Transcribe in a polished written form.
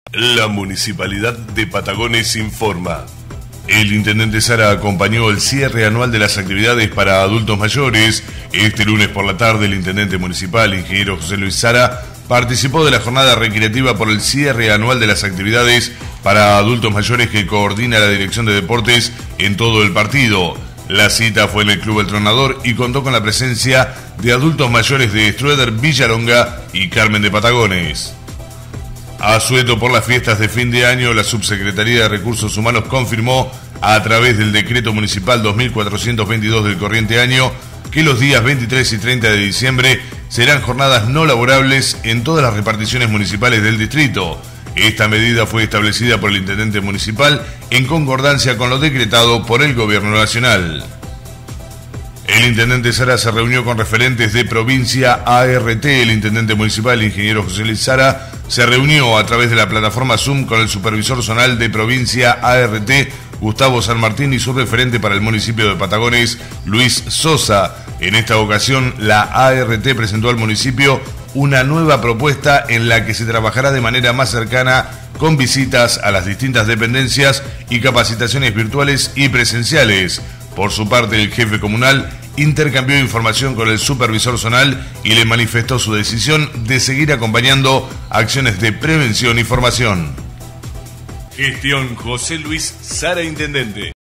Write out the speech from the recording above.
La Municipalidad de Patagones informa. El intendente Sara acompañó el cierre anual de las actividades para adultos mayores. Este lunes por la tarde, el intendente municipal, ingeniero José Luis Sara, participó de la jornada recreativa por el cierre anual de las actividades para adultos mayores que coordina la Dirección de Deportes en todo el partido. La cita fue en el Club El Tronador y contó con la presencia de adultos mayores de Strueder, Villalonga y Carmen de Patagones. Asueto por las fiestas de fin de año, la Subsecretaría de Recursos Humanos confirmó a través del Decreto Municipal 2422 del corriente año que los días 23 y 30 de diciembre serán jornadas no laborables en todas las reparticiones municipales del distrito. Esta medida fue establecida por el intendente municipal en concordancia con lo decretado por el Gobierno Nacional. El intendente Sara se reunió con referentes de provincia ART. El intendente municipal, ingeniero José Luis Sara, se reunió a través de la plataforma Zoom con el supervisor zonal de provincia ART, Gustavo San Martín, y su referente para el municipio de Patagones, Luis Sosa. En esta ocasión, la ART presentó al municipio una nueva propuesta en la que se trabajará de manera más cercana con visitas a las distintas dependencias y capacitaciones virtuales y presenciales. Por su parte, el jefe comunal intercambió información con el supervisor zonal y le manifestó su decisión de seguir acompañando acciones de prevención y formación. Gestión José Luis Sara, intendente.